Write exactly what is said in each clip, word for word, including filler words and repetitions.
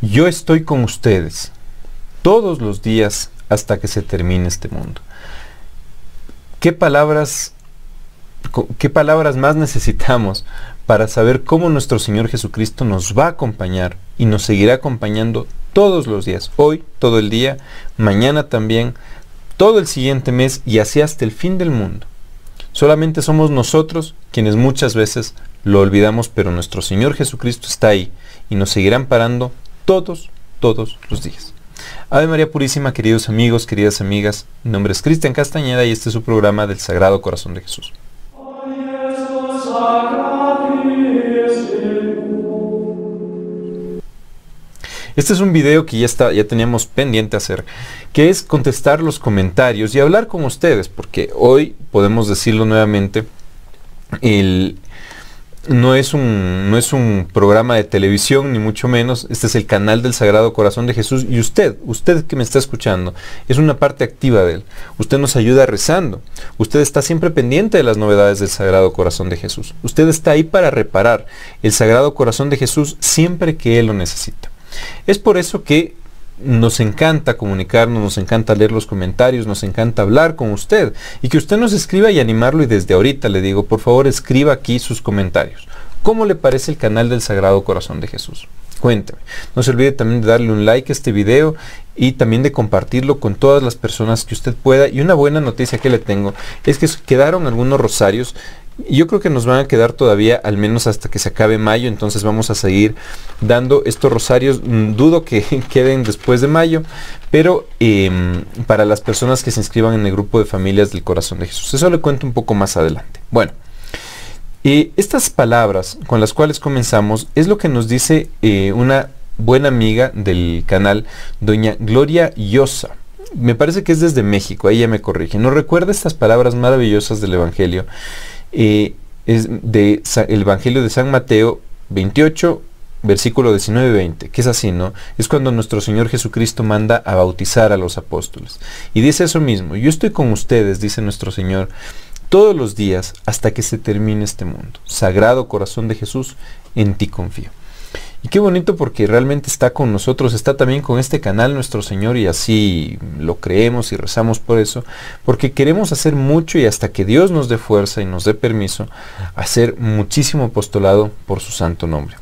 yo estoy con ustedes todos los días hasta que se termine este mundo. ¿Qué palabras, qué palabras más necesitamos para saber cómo nuestro Señor Jesucristo nos va a acompañar y nos seguirá acompañando todos los días? Hoy, todo el día, mañana también, todo el siguiente mes y así hasta el fin del mundo. Solamente somos nosotros quienes muchas veces lo olvidamos, pero nuestro Señor Jesucristo está ahí y nos seguirá amparando todos, todos los días. Ave María Purísima, queridos amigos, queridas amigas, mi nombre es Cristian Castañeda y este es su programa del Sagrado Corazón de Jesús. Este es un video que ya, está, ya teníamos pendiente hacer, que es contestar los comentarios y hablar con ustedes, porque hoy, podemos decirlo nuevamente, el, no, es un, no es un programa de televisión, ni mucho menos. Este es el canal del Sagrado Corazón de Jesús y usted, usted que me está escuchando, es una parte activa de él. Usted nos ayuda rezando, usted está siempre pendiente de las novedades del Sagrado Corazón de Jesús. Usted está ahí para reparar el Sagrado Corazón de Jesús siempre que Él lo necesita. Es por eso que nos encanta comunicarnos, nos encanta leer los comentarios, nos encanta hablar con usted y que usted nos escriba y animarlo. Y desde ahorita le digo, por favor, escriba aquí sus comentarios. ¿Cómo le parece el canal del Sagrado Corazón de Jesús? Cuénteme. No se olvide también de darle un like a este video y también de compartirlo con todas las personas que usted pueda. Y una buena noticia que le tengo es que quedaron algunos rosarios. Yo creo que nos van a quedar todavía al menos hasta que se acabe mayo, entonces vamos a seguir dando estos rosarios. Dudo que queden después de mayo, pero eh, para las personas que se inscriban en el grupo de familias del Corazón de Jesús. Eso le cuento un poco más adelante. Bueno, eh, estas palabras con las cuales comenzamos es lo que nos dice eh, una buena amiga del canal, doña Gloria Llosa. Me parece que es desde México, ella me corrige. Nos recuerda estas palabras maravillosas del Evangelio. Eh, es de el Evangelio de San Mateo veintiocho, versículo diecinueve veinte, que es así, ¿no? Es cuando nuestro Señor Jesucristo manda a bautizar a los apóstoles. Y dice eso mismo: yo estoy con ustedes, dice nuestro Señor, todos los días hasta que se termine este mundo. Sagrado Corazón de Jesús, en ti confío. Y qué bonito, porque realmente está con nosotros, está también con este canal nuestro Señor, y así lo creemos y rezamos por eso, porque queremos hacer mucho y hasta que Dios nos dé fuerza y nos dé permiso, hacer muchísimo apostolado por su santo nombre.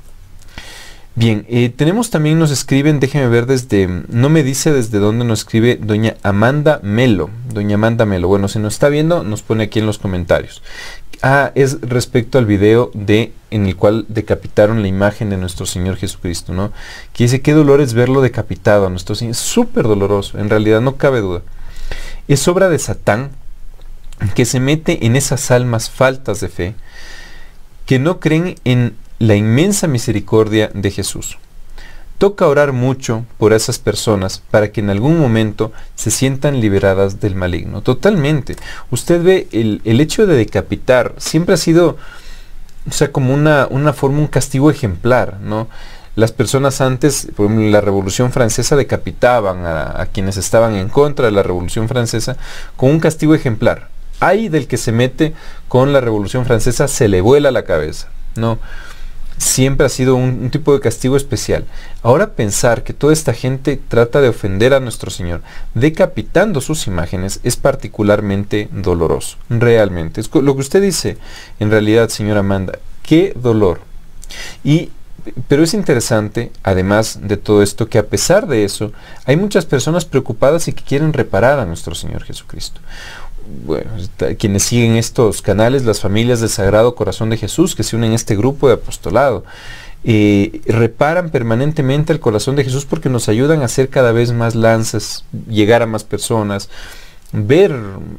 Bien, eh, tenemos también, nos escriben, déjenme ver desde, no me dice desde dónde nos escribe doña Amanda Melo, doña Amanda Melo. Bueno, si nos está viendo, nos pone aquí en los comentarios. Ah, es respecto al video de en el cual decapitaron la imagen de nuestro Señor Jesucristo, ¿no? Que dice, qué dolor es verlo decapitado a nuestro Señor. Es súper doloroso, en realidad, no cabe duda. Es obra de Satán, que se mete en esas almas faltas de fe, que no creen en la inmensa misericordia de Jesús. Toca orar mucho por esas personas para que en algún momento se sientan liberadas del maligno. Totalmente. Usted ve, el, el hecho de decapitar siempre ha sido, o sea, como una, una forma, un castigo ejemplar, ¿no? Las personas antes, por ejemplo, en la Revolución Francesa, decapitaban a, a quienes estaban en contra de la Revolución Francesa con un castigo ejemplar. Ay del que se mete con la Revolución Francesa, se le vuela la cabeza, ¿no? Siempre ha sido un, un tipo de castigo especial. Ahora pensar que toda esta gente trata de ofender a nuestro Señor decapitando sus imágenes es particularmente doloroso, realmente. Es lo que usted dice, en realidad, señora Amanda, qué dolor. Y, pero es interesante, además de todo esto, que a pesar de eso, hay muchas personas preocupadas y que quieren reparar a nuestro Señor Jesucristo. Bueno, quienes siguen estos canales, las familias del Sagrado Corazón de Jesús, que se unen a este grupo de apostolado, eh, reparan permanentemente el corazón de Jesús porque nos ayudan a hacer cada vez más lanzas, llegar a más personas, ver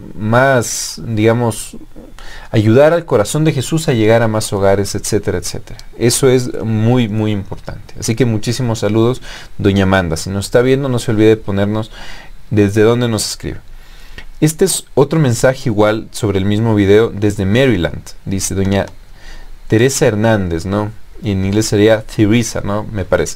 más, digamos, ayudar al corazón de Jesús a llegar a más hogares, etcétera, etcétera. Eso es muy, muy importante. Así que muchísimos saludos, doña Amanda. Si nos está viendo, no se olvide de ponernos desde dónde nos escribe. Este es otro mensaje igual sobre el mismo video desde Maryland. Dice doña Teresa Hernández, ¿no? Y en inglés sería Teresa, ¿no? Me parece.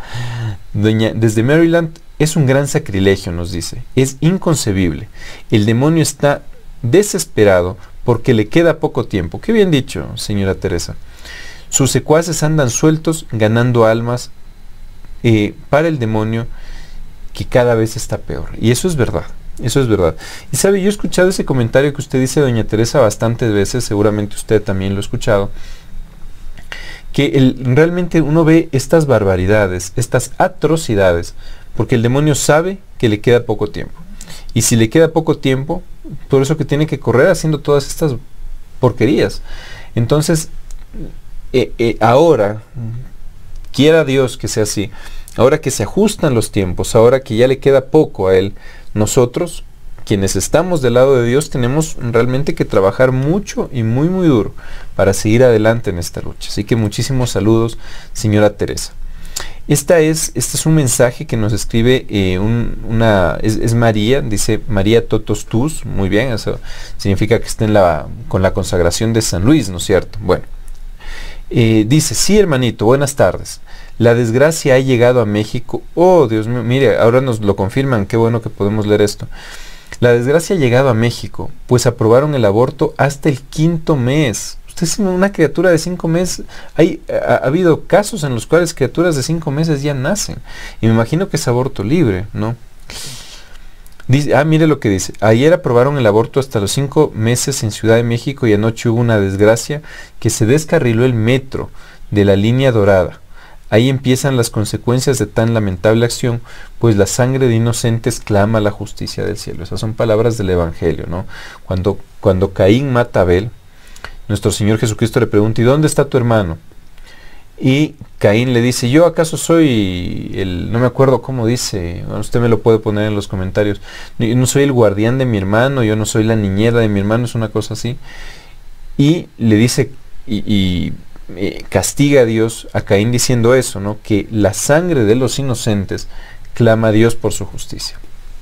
Doña, desde Maryland, es un gran sacrilegio, nos dice. Es inconcebible. El demonio está desesperado porque le queda poco tiempo. Qué bien dicho, señora Teresa. Sus secuaces andan sueltos ganando almas eh, para el demonio que cada vez está peor. Y eso es verdad. Eso es verdad. Y sabe, yo he escuchado ese comentario que usted dice, doña Teresa, bastantes veces, seguramente usted también lo ha escuchado, que el, realmente uno ve estas barbaridades, estas atrocidades, porque el demonio sabe que le queda poco tiempo. Y si le queda poco tiempo, por eso que tiene que correr haciendo todas estas porquerías. Entonces, eh, eh, ahora, quiera Dios que sea así, ahora que se ajustan los tiempos, ahora que ya le queda poco a él, nosotros, quienes estamos del lado de Dios, tenemos realmente que trabajar mucho y muy muy duro para seguir adelante en esta lucha. Así que muchísimos saludos, señora Teresa. Esta es, este es un mensaje que nos escribe eh, un, una, es, es María, dice María Totos Tus, muy bien, eso significa que está en la, con la consagración de San Luis, ¿no es cierto? Bueno, eh, dice, sí hermanito, buenas tardes. La desgracia ha llegado a México. Oh, Dios mío, mire, ahora nos lo confirman, qué bueno que podemos leer esto. La desgracia ha llegado a México, pues aprobaron el aborto hasta el quinto mes. Usted es una criatura de cinco meses. Hay, ha, ha habido casos en los cuales criaturas de cinco meses ya nacen. Y me imagino que es aborto libre, ¿no? Dice, ah, mire lo que dice. Ayer aprobaron el aborto hasta los cinco meses en Ciudad de México y anoche hubo una desgracia que se descarriló el metro de la línea dorada. Ahí empiezan las consecuencias de tan lamentable acción, pues la sangre de inocentes clama la justicia del cielo. Esas son palabras del Evangelio, ¿no? Cuando, cuando Caín mata a Abel, nuestro Señor Jesucristo le pregunta, ¿y dónde está tu hermano? Y Caín le dice, yo acaso soy el, no me acuerdo cómo dice, bueno, usted me lo puede poner en los comentarios, yo no soy el guardián de mi hermano, yo no soy la niñera de mi hermano, es una cosa así. Y le dice, y... y Eh, castiga a Dios a Caín diciendo eso, ¿no? Que la sangre de los inocentes clama a Dios por su justicia.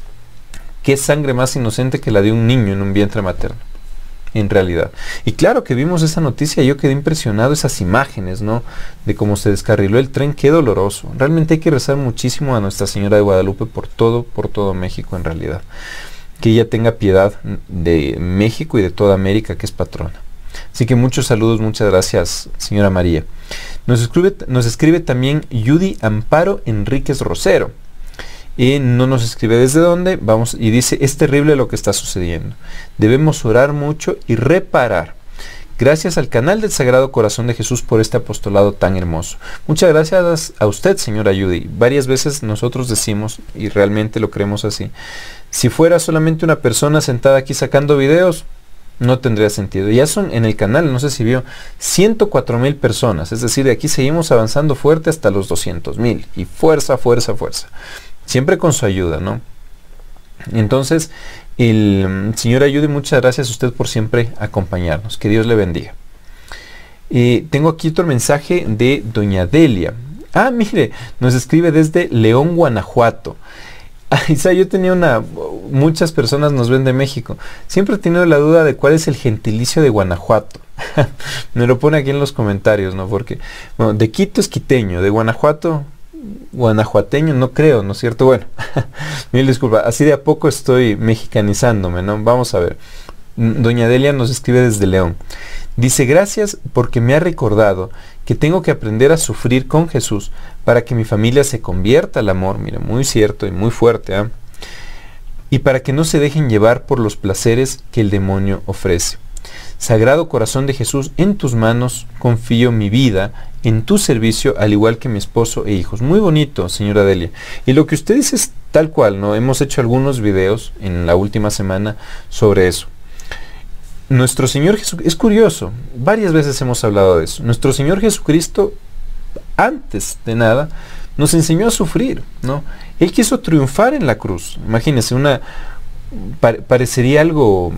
¿Qué sangre más inocente que la de un niño en un vientre materno? En realidad. Y claro que vimos esa noticia, yo quedé impresionado, esas imágenes, ¿no? De cómo se descarriló el tren, qué doloroso. Realmente hay que rezar muchísimo a Nuestra Señora de Guadalupe por todo, por todo México en realidad. Que ella tenga piedad de México y de toda América, que es patrona. Así que muchos saludos, muchas gracias, señora María. Nos escribe, nos escribe también Judy Amparo Enríquez Rosero. Y no nos escribe desde dónde, vamos, y dice, es terrible lo que está sucediendo. Debemos orar mucho y reparar. Gracias al canal del Sagrado Corazón de Jesús por este apostolado tan hermoso. Muchas gracias a usted, señora Judy. Varias veces nosotros decimos, y realmente lo creemos así, si fuera solamente una persona sentada aquí sacando videos, no tendría sentido. Ya son en el canal, no sé si vio, ciento cuatro mil personas. Es decir, de aquí seguimos avanzando fuerte hasta los doscientos mil. Y fuerza, fuerza, fuerza. Siempre con su ayuda, ¿no? Entonces, el señor Ayude, muchas gracias a usted por siempre acompañarnos. Que Dios le bendiga. Eh, tengo aquí otro mensaje de doña Delia. Ah, mire, nos escribe desde León, Guanajuato. Isa, yo tenía una, muchas personas nos ven de México. Siempre he tenido la duda de cuál es el gentilicio de Guanajuato. Me lo pone aquí en los comentarios, ¿no? Porque, bueno, de Quito es quiteño, de Guanajuato, guanajuateño, no creo, ¿no es cierto? Bueno, mil disculpas, así de a poco estoy mexicanizándome, ¿no? Vamos a ver. Doña Delia nos escribe desde León. Dice, gracias porque me ha recordado que tengo que aprender a sufrir con Jesús para que mi familia se convierta al amor. Mira, muy cierto y muy fuerte, ¿eh? Y para que no se dejen llevar por los placeres que el demonio ofrece. Sagrado Corazón de Jesús, en tus manos confío mi vida, en tu servicio, al igual que mi esposo e hijos. Muy bonito, señora Delia. Y lo que usted dice es tal cual, ¿no? Hemos hecho algunos videos en la última semana sobre eso. Nuestro Señor Jesucristo, es curioso, varias veces hemos hablado de eso. Nuestro Señor Jesucristo, antes de nada, nos enseñó a sufrir, ¿no? Él quiso triunfar en la cruz. Imagínense, una, pa parecería algo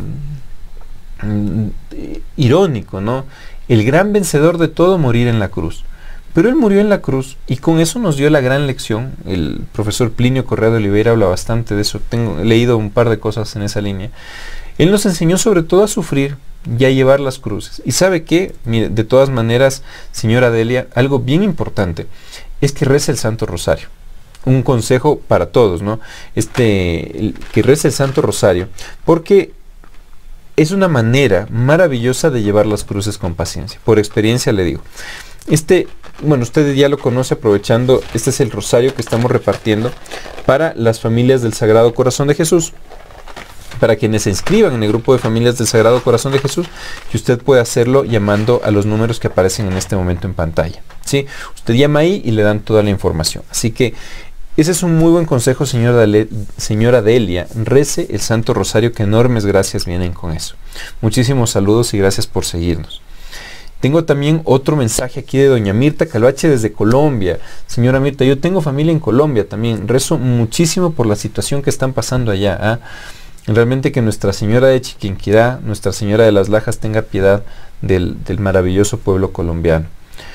mm, irónico, ¿no? El gran vencedor de todo morir en la cruz. Pero Él murió en la cruz y con eso nos dio la gran lección. El profesor Plinio Correa de Oliveira habla bastante de eso. Tengo, he leído un par de cosas en esa línea. Él nos enseñó sobre todo a sufrir y a llevar las cruces. Y ¿sabe qué? Mire, de todas maneras, señora Delia, algo bien importante es que rece el Santo Rosario. Un consejo para todos, ¿no? Este, el, que rece el Santo Rosario, porque es una manera maravillosa de llevar las cruces con paciencia. Por experiencia le digo. Este, bueno, usted ya lo conoce, aprovechando, este es el rosario que estamos repartiendo para las familias del Sagrado Corazón de Jesús. Para quienes se inscriban en el grupo de familias del Sagrado Corazón de Jesús, y usted puede hacerlo llamando a los números que aparecen en este momento en pantalla, ¿sí? Usted llama ahí y le dan toda la información. Así que ese es un muy buen consejo, señora, Dale, señora Delia. Rece el Santo Rosario, que enormes gracias vienen con eso. Muchísimos saludos y gracias por seguirnos. Tengo también otro mensaje aquí de doña Mirta Calvache desde Colombia. Señora Mirta, yo tengo familia en Colombia también. Rezo muchísimo por la situación que están pasando allá, ¿ah? Realmente que Nuestra Señora de Chiquinquirá, Nuestra Señora de las Lajas, tenga piedad del, del maravilloso pueblo colombiano.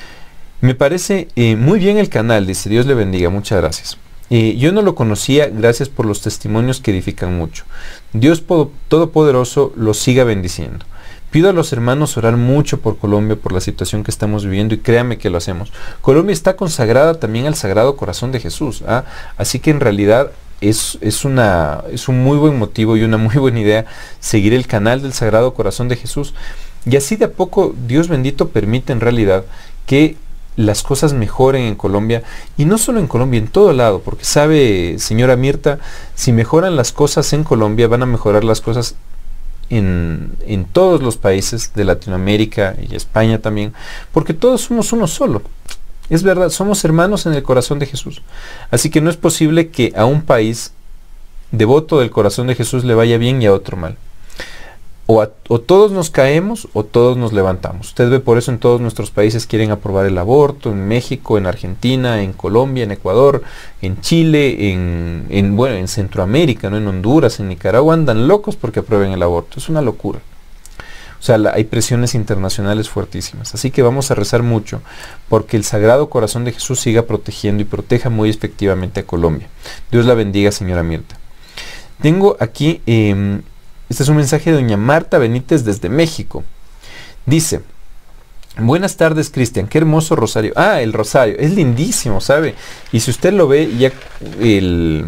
Me parece eh, muy bien el canal, dice, Dios le bendiga, muchas gracias. Eh, yo no lo conocía, gracias por los testimonios que edifican mucho. Dios Todopoderoso los siga bendiciendo. Pido a los hermanos orar mucho por Colombia, por la situación que estamos viviendo, y créame que lo hacemos. Colombia está consagrada también al Sagrado Corazón de Jesús, ¿ah? Así que en realidad Es, es, una, es un muy buen motivo y una muy buena idea seguir el canal del Sagrado Corazón de Jesús, y así de a poco Dios bendito permite en realidad que las cosas mejoren en Colombia, y no solo en Colombia, en todo lado, porque sabe, señora Mirta, si mejoran las cosas en Colombia, van a mejorar las cosas en, en todos los países de Latinoamérica y España también, porque todos somos uno solo. Es verdad, somos hermanos en el corazón de Jesús. Así que no es posible que a un país devoto del corazón de Jesús le vaya bien y a otro mal. O, a, o todos nos caemos o todos nos levantamos. Usted ve, por eso en todos nuestros países quieren aprobar el aborto, en México, en Argentina, en Colombia, en Ecuador, en Chile, en, en, bueno, en Centroamérica, ¿no? En Honduras, en Nicaragua, andan locos porque aprueben el aborto. Es una locura. O sea, la, hay presiones internacionales fuertísimas. Así que vamos a rezar mucho porque el Sagrado Corazón de Jesús siga protegiendo y proteja muy efectivamente a Colombia. Dios la bendiga, señora Mirta. Tengo aquí, eh, este es un mensaje de doña Marta Benítez desde México. Dice: buenas tardes, Cristian, qué hermoso rosario. Ah, el rosario, es lindísimo, ¿sabe? Y si usted lo ve, ya el...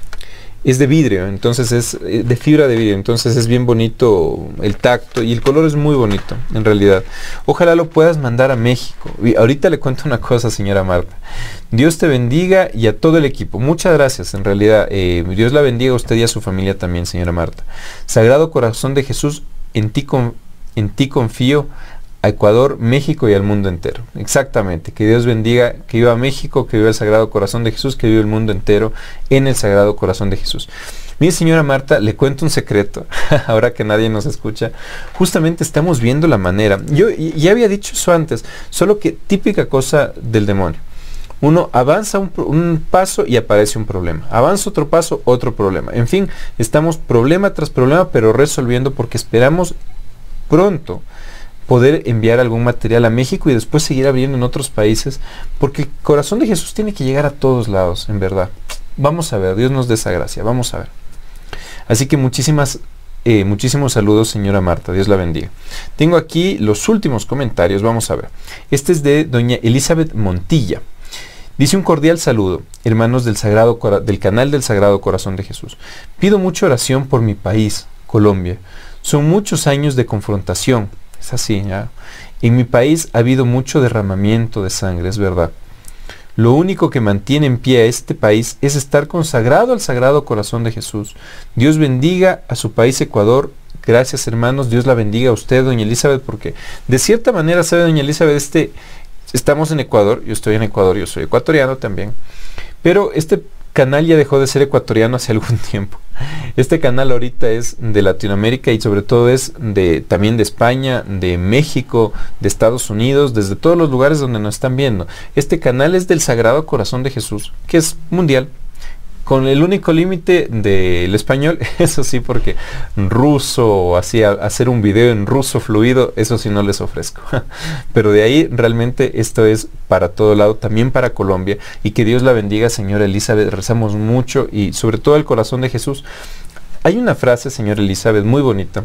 es de vidrio, entonces es de fibra de vidrio, entonces es bien bonito el tacto y el color es muy bonito, en realidad. Ojalá lo puedas mandar a México. Y ahorita le cuento una cosa, señora Marta. Dios te bendiga y a todo el equipo. Muchas gracias, en realidad. Eh, Dios la bendiga a usted y a su familia también, señora Marta. Sagrado Corazón de Jesús, en ti, con, en ti confío. A Ecuador, México y al mundo entero. Exactamente. Que Dios bendiga, que viva México, que viva el Sagrado Corazón de Jesús, que viva el mundo entero en el Sagrado Corazón de Jesús. Mire, señora Marta, le cuento un secreto, ahora que nadie nos escucha. Justamente estamos viendo la manera. Yo ya había dicho eso antes, solo que típica cosa del demonio. Uno avanza un, un paso y aparece un problema. Avanza otro paso, otro problema. En fin, estamos problema tras problema, pero resolviendo porque esperamos pronto poder enviar algún material a México y después seguir abriendo en otros países, porque el corazón de Jesús tiene que llegar a todos lados, en verdad. Vamos a ver, Dios nos dé esa gracia, vamos a ver. Así que muchísimas, eh, muchísimos saludos, señora Marta, Dios la bendiga. Tengo aquí los últimos comentarios, vamos a ver. Este es de doña Elizabeth Montilla. Dice: un cordial saludo, hermanos del, Sagrado, del canal del Sagrado Corazón de Jesús. Pido mucha oración por mi país, Colombia. Son muchos años de confrontación. Es así, ¿ya? En mi país ha habido mucho derramamiento de sangre, es verdad. Lo único que mantiene en pie a este país es estar consagrado al Sagrado Corazón de Jesús. Dios bendiga a su país, Ecuador. Gracias, hermanos. Dios la bendiga a usted, doña Elizabeth, porque de cierta manera, sabe, doña Elizabeth, este, estamos en Ecuador, yo estoy en Ecuador, yo soy ecuatoriano también, pero este canal ya dejó de ser ecuatoriano hace algún tiempo. Este canal ahorita es de Latinoamérica y sobre todo es de también de España, de México, de Estados Unidos, desde todos los lugares donde nos están viendo. Este canal es del Sagrado Corazón de Jesús, que es mundial, con el único límite del español, eso sí, porque ruso o así, a, hacer un video en ruso fluido, eso sí no les ofrezco. Pero de ahí realmente esto es para todo lado, también para Colombia. Y que Dios la bendiga, señora Elizabeth. Rezamos mucho y sobre todo el corazón de Jesús. Hay una frase, señora Elizabeth, muy bonita,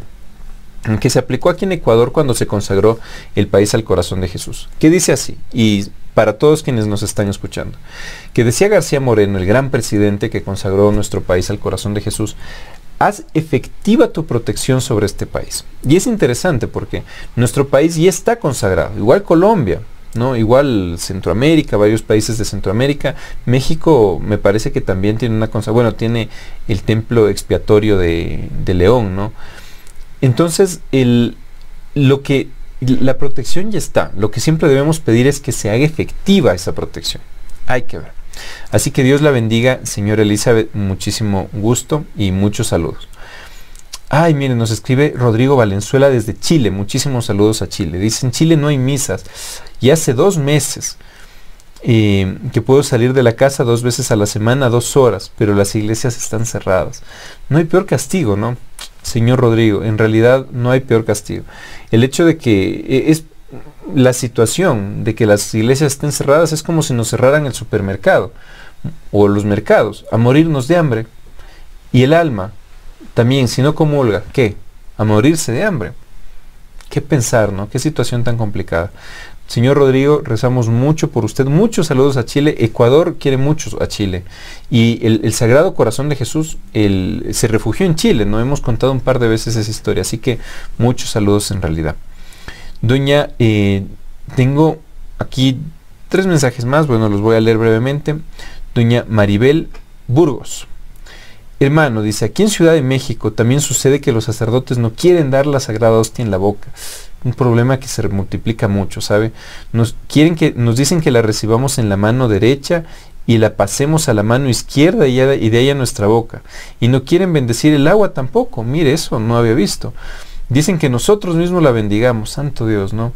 que se aplicó aquí en Ecuador cuando se consagró el país al corazón de Jesús, que dice así, y para todos quienes nos están escuchando, que decía García Moreno, el gran presidente que consagró nuestro país al corazón de Jesús: haz efectiva tu protección sobre este país. Y es interesante porque nuestro país ya está consagrado, igual Colombia, ¿no? Igual Centroamérica, varios países de Centroamérica. México me parece que también tiene una cosa, bueno, tiene el templo expiatorio de, de León, ¿no? Entonces, el, lo que, la protección ya está. Lo que siempre debemos pedir es que se haga efectiva esa protección. Hay que ver. Así que Dios la bendiga, señora Elizabeth, muchísimo gusto y muchos saludos. Ay, miren, nos escribe Rodrigo Valenzuela desde Chile. Muchísimos saludos a Chile. Dice, en Chile no hay misas. Y hace dos meses eh, que puedo salir de la casa dos veces a la semana, dos horas, pero las iglesias están cerradas. No hay peor castigo, ¿no? Señor Rodrigo, en realidad no hay peor castigo. El hecho de que eh, es la situación de que las iglesias estén cerradas es como si nos cerraran el supermercado o los mercados, a morirnos de hambre. Y el alma también, si no comulga, ¿qué? A morirse de hambre. ¿Qué pensar, no? Qué situación tan complicada. Señor Rodrigo, rezamos mucho por usted. Muchos saludos a Chile. Ecuador quiere mucho a Chile. Y el, el Sagrado Corazón de Jesús el, se refugió en Chile. No hemos contado un par de veces esa historia. Así que muchos saludos en realidad. Doña, eh, tengo aquí tres mensajes más. Bueno, los voy a leer brevemente. Doña Maribel Burgos. Hermano, dice, aquí en Ciudad de México también sucede que los sacerdotes no quieren dar la Sagrada Hostia en la boca. Un problema que se multiplica mucho, ¿sabe? Nos, quieren que, nos dicen que la recibamos en la mano derecha y la pasemos a la mano izquierda y, ya, y de ahí a nuestra boca. Y no quieren bendecir el agua tampoco. Mire, eso no había visto. Dicen que nosotros mismos la bendigamos. Santo Dios, ¿no?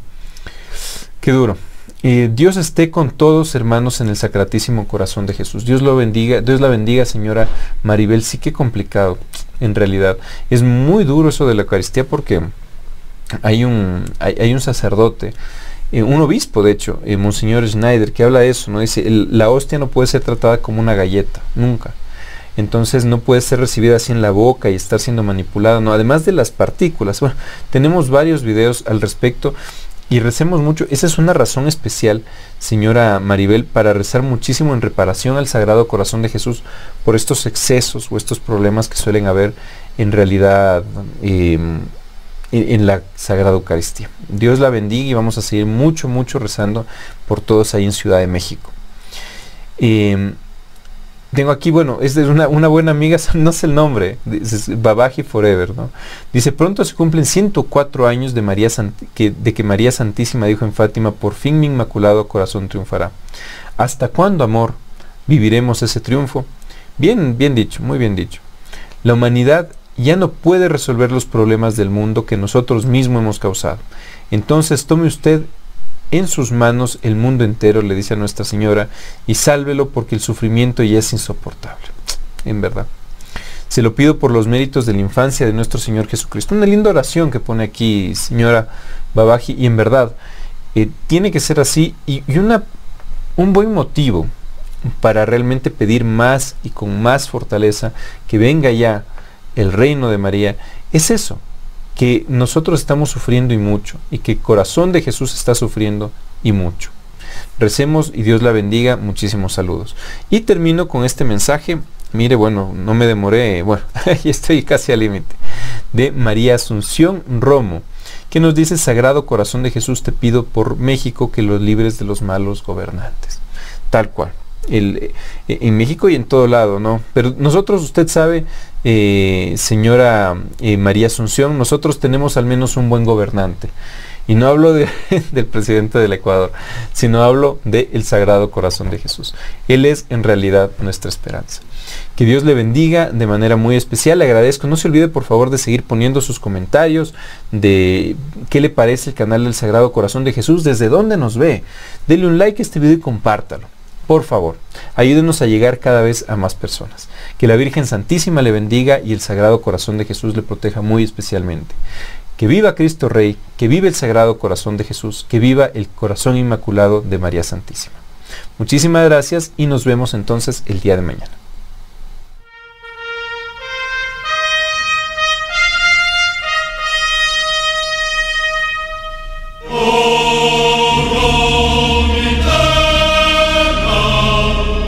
Qué duro. Eh, Dios esté con todos, hermanos, en el Sacratísimo Corazón de Jesús. Dios lo bendiga, Dios la bendiga, señora Maribel. Sí, qué complicado, en realidad. Es muy duro eso de la Eucaristía porque hay un, hay, hay un sacerdote, eh, un obispo, de hecho, eh, Monseñor Schneider, que habla de eso, ¿no? Dice, el, la hostia no puede ser tratada como una galleta, nunca. Entonces no puede ser recibida así en la boca y estar siendo manipulada, ¿no? Además de las partículas. Bueno, tenemos varios videos al respecto. Y recemos mucho. Esa es una razón especial, señora Maribel, para rezar muchísimo en reparación al Sagrado Corazón de Jesús por estos excesos o estos problemas que suelen haber en realidad eh, en, en la Sagrada Eucaristía. Dios la bendiga y vamos a seguir mucho, mucho rezando por todos ahí en Ciudad de México. Eh, Tengo aquí, bueno, es de una, una buena amiga, no sé el nombre, dice, Babaji Forever, ¿no? Dice, pronto se cumplen ciento cuatro años de, María que, de que María Santísima dijo en Fátima, por fin mi inmaculado corazón triunfará. ¿Hasta cuándo, amor, viviremos ese triunfo? Bien, bien dicho, muy bien dicho. La humanidad ya no puede resolver los problemas del mundo que nosotros mismos hemos causado. Entonces tome usted en sus manos el mundo entero, le dice a Nuestra Señora, y sálvelo porque el sufrimiento ya es insoportable. En verdad. Se lo pido por los méritos de la infancia de nuestro Señor Jesucristo. Una linda oración que pone aquí, señora Babaji, y en verdad, eh, tiene que ser así, y, y una, un buen motivo para realmente pedir más y con más fortaleza que venga ya el reino de María, es eso. Que nosotros estamos sufriendo y mucho, y que el corazón de Jesús está sufriendo y mucho. Recemos y Dios la bendiga. Muchísimos saludos. Y termino con este mensaje. Mire, bueno, no me demoré, bueno, ya estoy casi al límite. De María Asunción Romo, que nos dice, Sagrado Corazón de Jesús, te pido por México que los libres de los malos gobernantes. Tal cual. El, eh, en México y en todo lado, ¿no? Pero nosotros, usted sabe, eh, señora eh, María Asunción, nosotros tenemos al menos un buen gobernante. Y no hablo de, del presidente del Ecuador, sino hablo del Sagrado Corazón de Jesús. Él es en realidad nuestra esperanza. Que Dios le bendiga de manera muy especial. Le agradezco. No se olvide, por favor, de seguir poniendo sus comentarios de qué le parece el canal del Sagrado Corazón de Jesús, desde dónde nos ve. Dele un like a este video y compártalo. Por favor, ayúdenos a llegar cada vez a más personas. Que la Virgen Santísima le bendiga y el Sagrado Corazón de Jesús le proteja muy especialmente. Que viva Cristo Rey, que viva el Sagrado Corazón de Jesús, que viva el Corazón Inmaculado de María Santísima. Muchísimas gracias y nos vemos entonces el día de mañana.